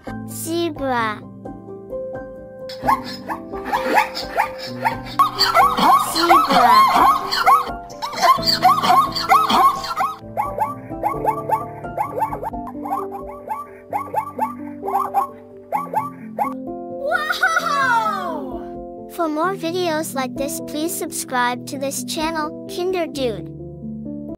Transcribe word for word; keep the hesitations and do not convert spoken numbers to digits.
Zebra. Zebra. Wow! For more videos like this, please subscribe to this channel, Kinder Dude.